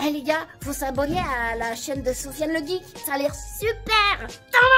Eh les gars, faut s'abonner à la chaîne de Sofiane le Geek, ça a l'air super.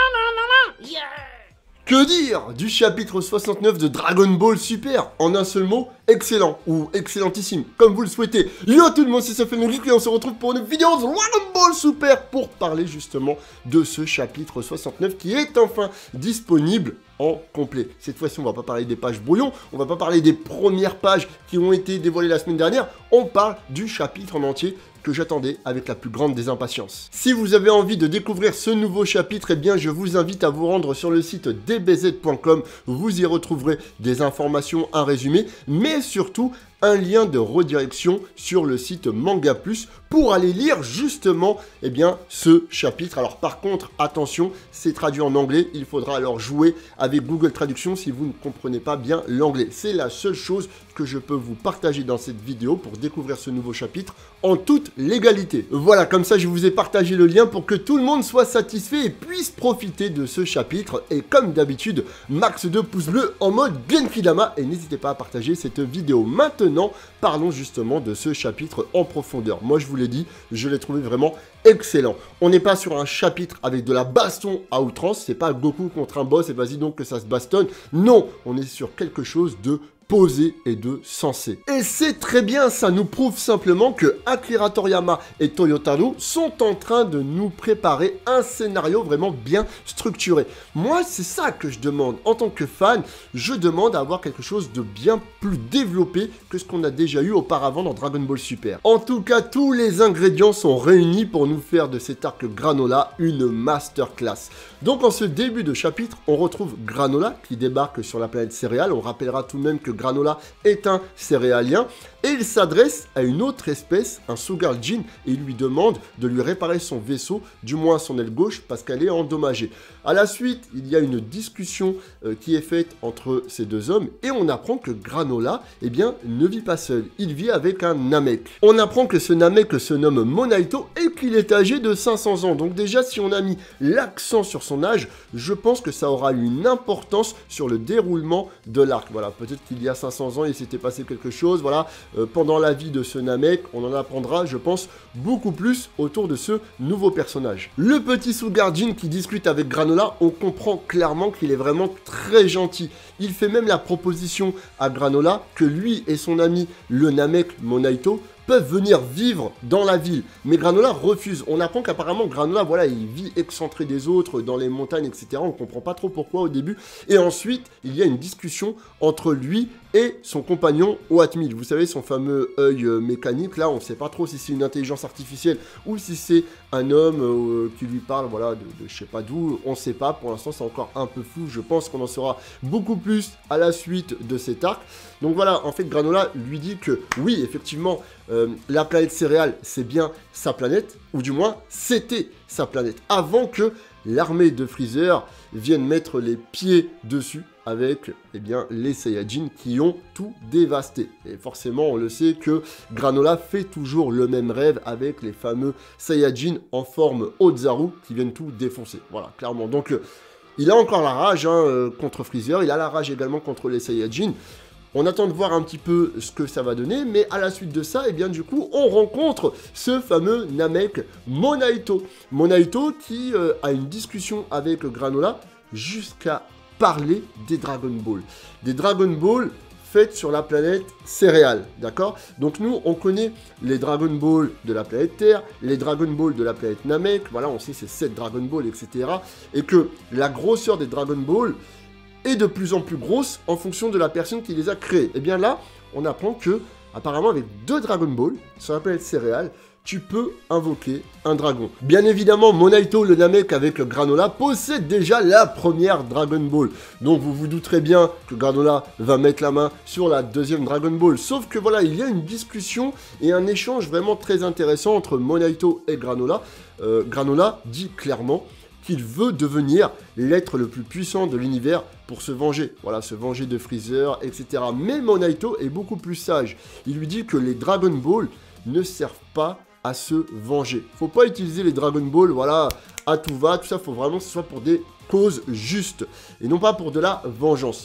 Yeah. Que dire du chapitre 69 de Dragon Ball Super? En un seul mot, excellent ou excellentissime, comme vous le souhaitez. Yo tout le monde, c'est Sofiane le Geek et on se retrouve pour une vidéo de Dragon Ball Super pour parler justement de ce chapitre 69 qui est enfin disponible en complet. Cette fois-ci, on va pas parler des pages brouillons, on va pas parler des premières pages qui ont été dévoilées la semaine dernière, on parle du chapitre en entier que j'attendais avec la plus grande des impatiences. Si vous avez envie de découvrir ce nouveau chapitre, eh bien je vous invite à vous rendre sur le site dbz.com, vous y retrouverez des informations, un résumé, mais surtout un lien de redirection sur le site Manga Plus pour aller lire justement eh bien, ce chapitre. Alors par contre, attention, c'est traduit en anglais, il faudra alors jouer avec Google Traduction si vous ne comprenez pas bien l'anglais. C'est la seule chose que je peux vous partager dans cette vidéo pour découvrir ce nouveau chapitre en toute légalité. Voilà, comme ça je vous ai partagé le lien pour que tout le monde soit satisfait et puisse profiter de ce chapitre. Et comme d'habitude, max de pouces bleus en mode Genki-dama et n'hésitez pas à partager cette vidéo. Maintenant, parlons justement de ce chapitre en profondeur. Moi je vous l'ai dit, je l'ai trouvé vraiment excellent. On n'est pas sur un chapitre avec de la baston à outrance, c'est pas Goku contre un boss et vas-y donc que ça se bastonne. Non, on est sur quelque chose de posé et de sensé. Et c'est très bien, ça nous prouve simplement que Akira Toriyama et Toyotarou sont en train de nous préparer un scénario vraiment bien structuré. Moi, c'est ça que je demande. En tant que fan, je demande à avoir quelque chose de bien plus développé que ce qu'on a déjà eu auparavant dans Dragon Ball Super. En tout cas, tous les ingrédients sont réunis pour nous faire de cet arc Granola une masterclass. Donc en ce début de chapitre, on retrouve Granola qui débarque sur la planète céréale. On rappellera tout de même que Granola est un céréalien et il s'adresse à une autre espèce, un Sugar Jin, et il lui demande de lui réparer son vaisseau, du moins son aile gauche, parce qu'elle est endommagée. À la suite, il y a une discussion qui est faite entre ces deux hommes et on apprend que Granola, eh bien, ne vit pas seul. Il vit avec un Namek. On apprend que ce Namek se nomme Monaito et qu'il est âgé de 500 ans. Donc déjà, si on a mis l'accent sur son âge, je pense que ça aura une importance sur le déroulement de l'arc. Voilà, peut-être qu'il y a 500 ans, il s'était passé quelque chose, voilà. Pendant la vie de ce Namek, on en apprendra, je pense, beaucoup plus autour de ce nouveau personnage. Le petit Sugar Jin qui discute avec Granola, on comprend clairement qu'il est vraiment très gentil. Il fait même la proposition à Granola que lui et son ami, le Namek Monaito, peuvent venir vivre dans la ville. Mais Granola refuse. On apprend qu'apparemment Granola, voilà, il vit excentré des autres, dans les montagnes, etc. On ne comprend pas trop pourquoi au début. Et ensuite, il y a une discussion entre lui et son compagnon Oatmeal. Vous savez, son fameux œil mécanique. Là, on ne sait pas trop si c'est une intelligence artificielle ou si c'est un homme qui lui parle, voilà, de je sais pas d'où. On ne sait pas. Pour l'instant, c'est encore un peu flou. Je pense qu'on en saura beaucoup plus à la suite de cet arc. Donc voilà, en fait, Granola lui dit que oui, effectivement, la planète céréale, c'est bien sa planète, ou du moins, c'était sa planète, avant que l'armée de Freezer vienne mettre les pieds dessus avec eh bien, les Saiyajins qui ont tout dévasté. Et forcément, on le sait que Granola fait toujours le même rêve avec les fameux Saiyajins en forme Ozaru qui viennent tout défoncer. Voilà, clairement. Donc, il a encore la rage contre Freezer, il a la rage également contre les Saiyajins. On attend de voir un petit peu ce que ça va donner, mais à la suite de ça, eh bien du coup, on rencontre ce fameux Namek Monaito. Monaito qui a une discussion avec Granola jusqu'à parler des Dragon Ball. Des Dragon Ball faites sur la planète céréale, d'accord? Donc nous, on connaît les Dragon Ball de la planète Terre, les Dragon Ball de la planète Namek, voilà, on sait c'est 7 Dragon Ball, etc. Et que la grosseur des Dragon Ball est de plus en plus grosse en fonction de la personne qui les a créés. Et bien là, on apprend que, apparemment, avec 2 Dragon Ball sur la planète céréale, tu peux invoquer un dragon. Bien évidemment, Monaito, le Namek avec le Granola, possède déjà la première Dragon Ball. Donc vous vous douterez bien que Granola va mettre la main sur la deuxième Dragon Ball. Sauf que voilà, il y a une discussion et un échange vraiment très intéressant entre Monaito et Granola. Granola dit clairement qu'il veut devenir l'être le plus puissant de l'univers pour se venger. Voilà, se venger de Freezer, etc. Mais Monaito est beaucoup plus sage. Il lui dit que les Dragon Ball ne servent pas à se venger. Faut pas utiliser les Dragon Ball, voilà, à tout va, tout ça, faut vraiment que ce soit pour des causes justes, et non pas pour de la vengeance.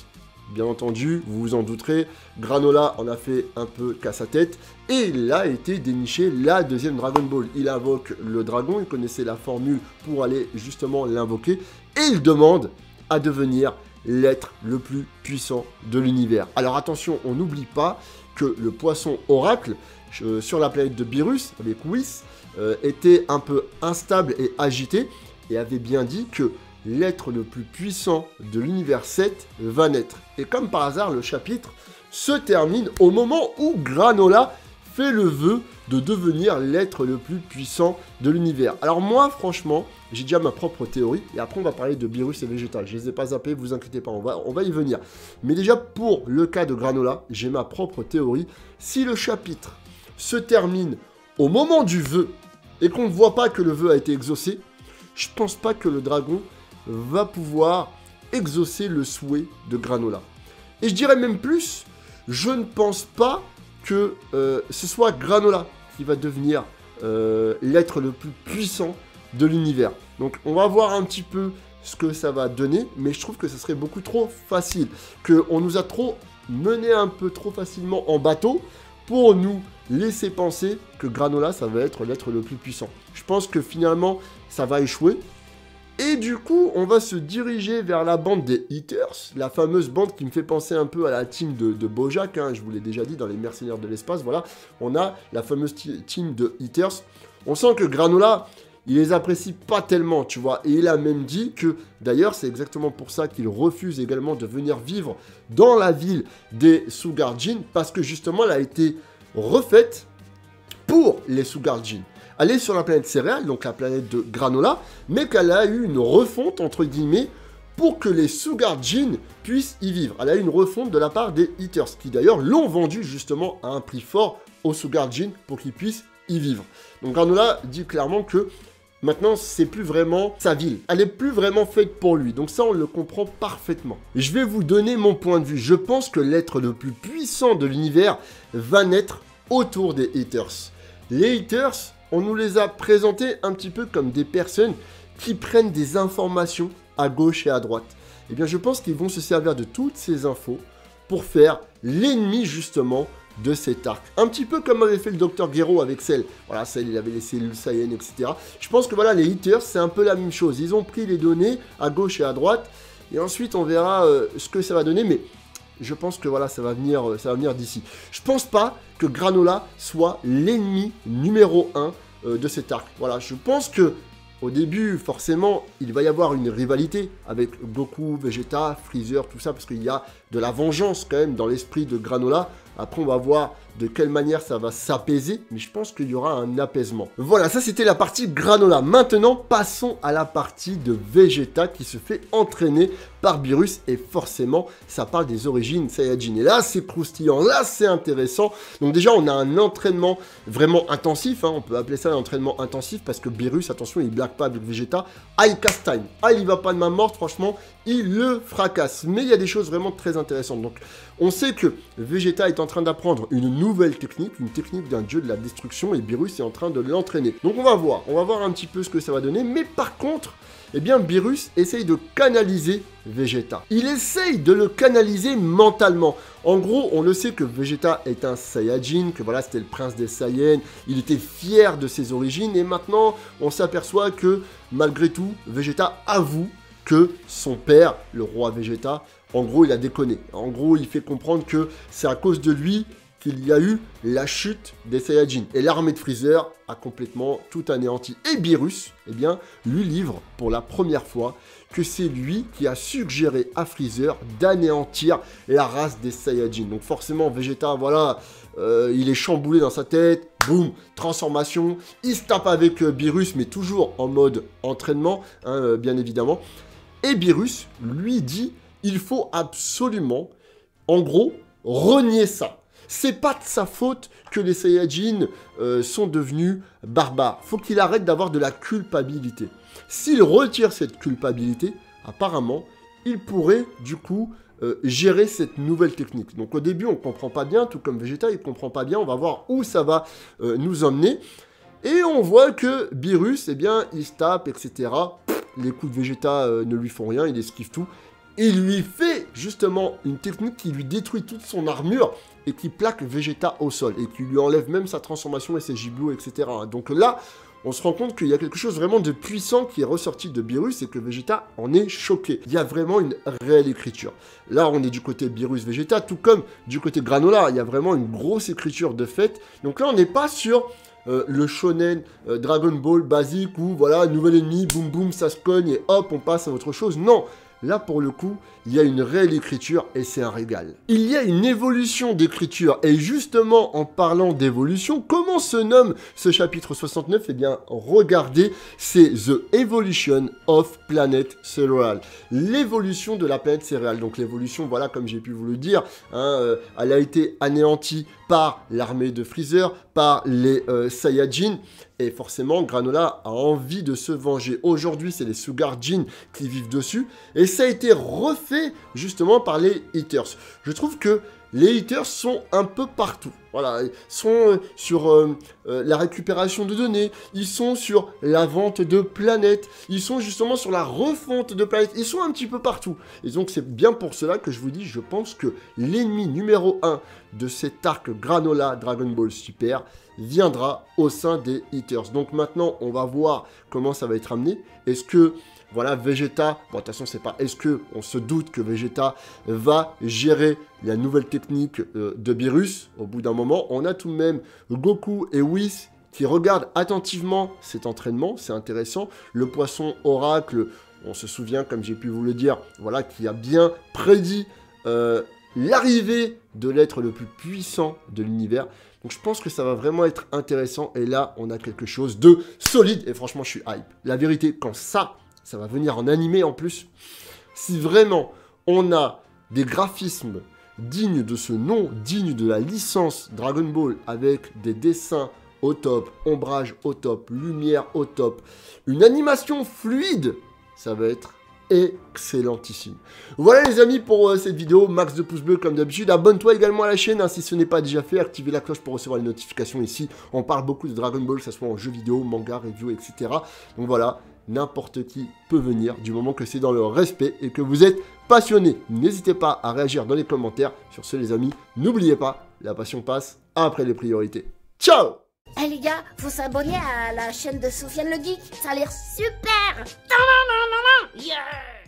Bien entendu, vous vous en douterez, Granola en a fait un peu qu'à sa tête, et il a été déniché la deuxième Dragon Ball. Il invoque le dragon, il connaissait la formule pour aller justement l'invoquer, et il demande à devenir l'être le plus puissant de l'univers. Alors attention, on n'oublie pas que le poisson oracle, sur la planète de Beerus, avec Whis, était un peu instable et agité, et avait bien dit que l'être le plus puissant de l'univers 7 va naître. Et comme par hasard, le chapitre se termine au moment où Granola fait le vœu de devenir l'être le plus puissant de l'univers. Alors moi, franchement, j'ai déjà ma propre théorie, et après on va parler de Beerus et Vegeta. Je les ai pas zappés, vous inquiétez pas, on va y venir. Mais déjà, pour le cas de Granola, j'ai ma propre théorie. Si le chapitre se termine au moment du vœu, et qu'on ne voit pas que le vœu a été exaucé, je pense pas que le dragon va pouvoir exaucer le souhait de Granola. Et je dirais même plus, je ne pense pas que ce soit Granola qui va devenir l'être le plus puissant de l'univers. Donc on va voir un petit peu ce que ça va donner, mais je trouve que ça serait beaucoup trop facile, qu'on nous a trop mené un peu trop facilement en bateau pour nous laisser penser que Granola, ça va être l'être le plus puissant. Je pense que finalement, ça va échouer. Et du coup, on va se diriger vers la bande des Eaters, la fameuse bande qui me fait penser un peu à la team de Bojack, hein, je vous l'ai déjà dit, dans les Mercenaires de l'espace, voilà. On a la fameuse team de Eaters. On sent que Granola, il les apprécie pas tellement, tu vois. Et il a même dit que, d'ailleurs, c'est exactement pour ça qu'il refuse également de venir vivre dans la ville des Sugarjin, parce que justement, elle a été refaite pour les Sugarjin. Elle est sur la planète céréale, donc la planète de Granola, mais qu'elle a eu une refonte, entre guillemets, pour que les Sugarjin puissent y vivre. Elle a eu une refonte de la part des Eaters, qui d'ailleurs l'ont vendu justement à un prix fort aux Sugarjin pour qu'ils puissent y vivre. Donc Granola dit clairement que maintenant, c'est plus vraiment sa ville. Elle n'est plus vraiment faite pour lui. Donc ça, on le comprend parfaitement. Je vais vous donner mon point de vue. Je pense que l'être le plus puissant de l'univers va naître autour des Eaters. Les Eaters, on nous les a présentés un petit peu comme des personnes qui prennent des informations à gauche et à droite. Eh bien, je pense qu'ils vont se servir de toutes ces infos pour faire l'ennemi, justement, de cet arc. Un petit peu comme avait fait le Dr Gero avec Cell. Voilà, Cell, il avait les cellules Saiyan, etc. Je pense que voilà, les Eaters, c'est un peu la même chose. Ils ont pris les données à gauche et à droite, et ensuite on verra ce que ça va donner, mais je pense que voilà, ça va venir d'ici. Je pense pas que Granola soit l'ennemi numéro 1 de cet arc. Voilà, je pense que au début, forcément, il va y avoir une rivalité avec Goku, Vegeta, Freezer, tout ça, parce qu'il y a de la vengeance quand même dans l'esprit de Granola. Après, on va voir de quelle manière ça va s'apaiser, mais je pense qu'il y aura un apaisement. Voilà, ça c'était la partie Granola. Maintenant, passons à la partie de Vegeta qui se fait entraîner par Beerus, et forcément, ça parle des origines Saiyajin. Et là, c'est croustillant, là, c'est intéressant. Donc déjà, on a un entraînement vraiment intensif, hein. On peut appeler ça un entraînement intensif, parce que Beerus, attention, il blague pas avec Vegeta. Ah, il casse time. Ah, il va pas de main morte, franchement, il le fracasse. Mais il y a des choses vraiment très intéressantes. Donc, on sait que Vegeta est en train d'apprendre une nouvelle technique, une technique d'un dieu de la destruction, et Beerus est en train de l'entraîner. Donc on va voir un petit peu ce que ça va donner, mais par contre, eh bien Beerus essaye de canaliser Vegeta. Il essaye de le canaliser mentalement. En gros, on le sait que Vegeta est un Saiyajin, que voilà, c'était le prince des Saiyans, il était fier de ses origines, et maintenant, on s'aperçoit que, malgré tout, Vegeta avoue que son père, le roi Vegeta, en gros, il a déconné. En gros, il fait comprendre que c'est à cause de lui qu'il y a eu la chute des Saiyajin. Et l'armée de Freezer a complètement tout anéanti. Et Beerus, eh bien, lui livre pour la première fois que c'est lui qui a suggéré à Freezer d'anéantir la race des Saiyajin. Donc forcément, Vegeta, voilà, il est chamboulé dans sa tête. Boum, transformation. Il se tape avec Beerus, mais toujours en mode entraînement, hein, bien évidemment. Et Beerus lui dit, il faut absolument, en gros, renier ça. C'est pas de sa faute que les Saiyajin sont devenus barbares. Faut qu'il arrête d'avoir de la culpabilité. S'il retire cette culpabilité, apparemment, il pourrait, du coup, gérer cette nouvelle technique. Donc au début, on comprend pas bien, tout comme Vegeta, il comprend pas bien. On va voir où ça va nous emmener. Et on voit que Beerus, eh bien, il se tape, etc. Les coups de Vegeta ne lui font rien, il esquive tout. il lui fait justement une technique qui lui détruit toute son armure et qui plaque Vegeta au sol et qui lui enlève même sa transformation et ses gigots, etc. Donc là, on se rend compte qu'il y a quelque chose vraiment de puissant qui est ressorti de Beerus et que Vegeta en est choqué. Il y a vraiment une réelle écriture. Là, on est du côté Beerus Vegeta, tout comme du côté Granola. Il y a vraiment une grosse écriture de fait. Donc là, on n'est pas sur le shonen Dragon Ball basique où, voilà, nouvel ennemi, boum boum, ça se cogne et hop, on passe à autre chose. Non! Là, pour le coup, il y a une réelle écriture et c'est un régal. Il y a une évolution d'écriture et justement, en parlant d'évolution, comment se nomme ce chapitre 69? Eh bien, regardez, c'est The Evolution of Planet Cereal. L'évolution de la planète céréale. Donc l'évolution, voilà, comme j'ai pu vous le dire, hein, elle a été anéantie par l'armée de Freezer, par les Saiyajin. Et forcément, Granola a envie de se venger. Aujourd'hui, c'est les Sugarjin qui vivent dessus. Et ça a été refait justement par les Eaters. Je trouve que les Eaters sont un peu partout. Voilà, ils sont sur la récupération de données, ils sont sur la vente de planètes, ils sont justement sur la refonte de planètes, ils sont un petit peu partout. Et donc c'est bien pour cela que je vous dis, je pense que l'ennemi numéro 1 de cet arc Granola Dragon Ball Super viendra au sein des Eaters. Donc maintenant, on va voir comment ça va être amené. Est-ce que, voilà, Vegeta, bon, de toute façon, c'est pas est-ce que, on se doute que Vegeta va gérer la nouvelle technique de Beerus. Au bout d'un moment, on a tout de même Goku et Whis qui regardent attentivement cet entraînement, c'est intéressant. Le poisson oracle, on se souvient, comme j'ai pu vous le dire, voilà, qui a bien prédit l'arrivée de l'être le plus puissant de l'univers. Donc je pense que ça va vraiment être intéressant. Et là, on a quelque chose de solide. Et franchement, je suis hype. La vérité, quand ça va venir en animé en plus. Si vraiment on a des graphismes dignes de ce nom, dignes de la licence Dragon Ball, avec des dessins au top, ombrage au top, lumière au top, une animation fluide, ça va être excellentissime. Voilà les amis pour cette vidéo, max de pouces bleus comme d'habitude, abonne-toi également à la chaîne hein, si ce n'est pas déjà fait, activez la cloche pour recevoir les notifications ici, on parle beaucoup de Dragon Ball, que ce soit en jeu vidéo, manga, review, etc. Donc voilà, n'importe qui peut venir du moment que c'est dans le respect et que vous êtes passionné. N'hésitez pas à réagir dans les commentaires. Sur ce les amis, n'oubliez pas, la passion passe après les priorités. Ciao! Eh les gars, faut s'abonner à la chaîne de Sofiane le Geek, ça a l'air super. Yeah.